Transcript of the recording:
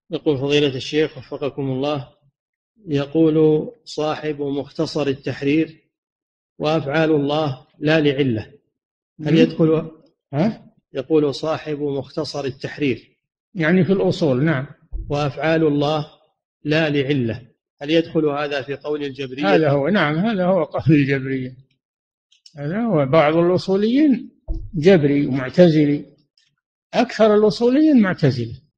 يقول فضيلة الشيخ وفقكم الله، يقول صاحب مختصر التحرير: وأفعال الله لا لعلة، هل يدخل؟ ها؟ يقول صاحب مختصر التحرير: يعني في الأصول، نعم. وأفعال الله لا لعلة، هل يدخل هذا في قول الجبرية؟ هذا هو، نعم، هذا هو قول الجبرية. هذا هو. بعض الأصوليين جبري ومعتزلي، أكثر الأصوليين معتزلة.